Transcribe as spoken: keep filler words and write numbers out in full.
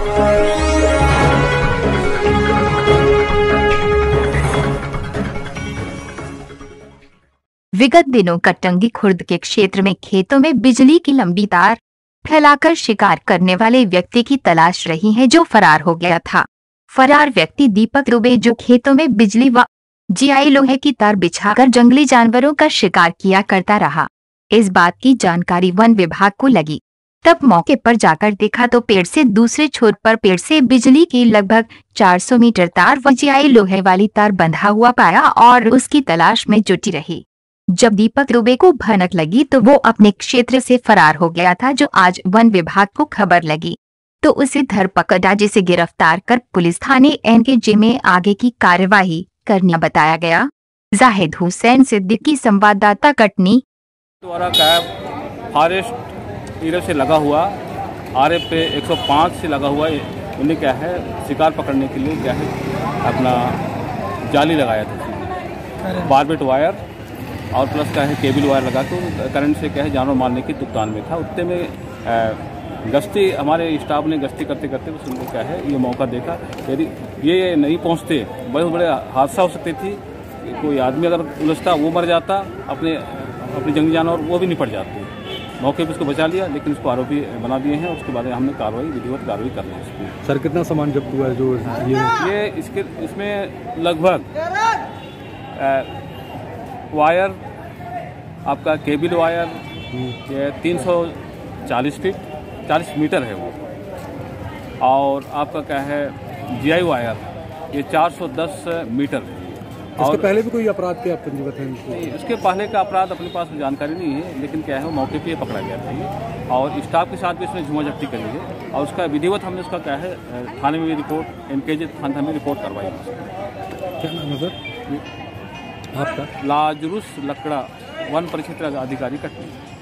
विगत दिनों कटंगी खुर्द के क्षेत्र में खेतों में बिजली की लंबी तार फैलाकर शिकार करने वाले व्यक्ति की तलाश रही है, जो फरार हो गया था। फरार व्यक्ति दीपक दुबे, जो खेतों में बिजली व जीआई लोहे की तार बिछाकर जंगली जानवरों का शिकार किया करता रहा। इस बात की जानकारी वन विभाग को लगी, तब मौके पर जाकर देखा तो पेड़ से दूसरे छोर पर पेड़ से बिजली की लगभग चार सौ मीटर तार व जीआई लोहे वाली तार बंधा हुआ पाया और उसकी तलाश में जुटी रही। जब दीपक दुबे को भनक लगी तो वो अपने क्षेत्र से फरार हो गया था, जो आज वन विभाग को खबर लगी तो उसे धरपकड़ा, जिसे गिरफ्तार कर पुलिस थाने एनकेजे में आगे की कार्यवाही करना बताया गया। जाहिद हुसैन सिद्दीकी, संवाददाता, कटनी। द्वारा कैब फॉरेस्ट एरिया से लगा हुआ आरएफ पे एक सौ पाँच से लगा हुआ, उन्हें क्या है शिकार पकड़ने के लिए क्या है अपना जाली लगाया था, बारबेट वायर और प्लस क्या है केबल वायर लगा के करंट से क्या है जानवर मारने की दुकान में था। उतने में गश्ती हमारे स्टाफ ने गश्ती करते करते बस उनको क्या है ये मौका देखा, यदि ये नहीं पहुंचते बहुत बड़े हादसा हो सकते थी। कोई आदमी अगर उलझता वो मर जाता, अपने अपने जंगली जानवर वो भी निपट जाते। मौके पर उसको बचा लिया, लेकिन उसको आरोपी बना दिए हैं। उसके बाद हमने कार्रवाई विधिवत कार्रवाई कर ली इसमें। सर कितना सामान जब्त हुआ है जो ये ये इसके इसमें लगभग वायर आपका केबल वायर ये तीन सौ चालीस फीट चालीस मीटर है वो, और आपका क्या है जीआई वायर ये चार सौ दस मीटर है। और पहले भी कोई अपराध के पंजीबद्ध हैं? उसके पहले का अपराध अपने पास जानकारी नहीं है, लेकिन क्या है मौके पे पकड़ा गया था ये, और स्टाफ के साथ भी इसने झुमा झपटी कर ली है और उसका विधिवत हमने उसका क्या है थाने में भी रिपोर्ट एनकेजे थाने में रिपोर्ट करवाई। क्या नाम है सर आपका? लाजरुस लकड़ा, वन परिक्षेत्र अधिकारी कटनी।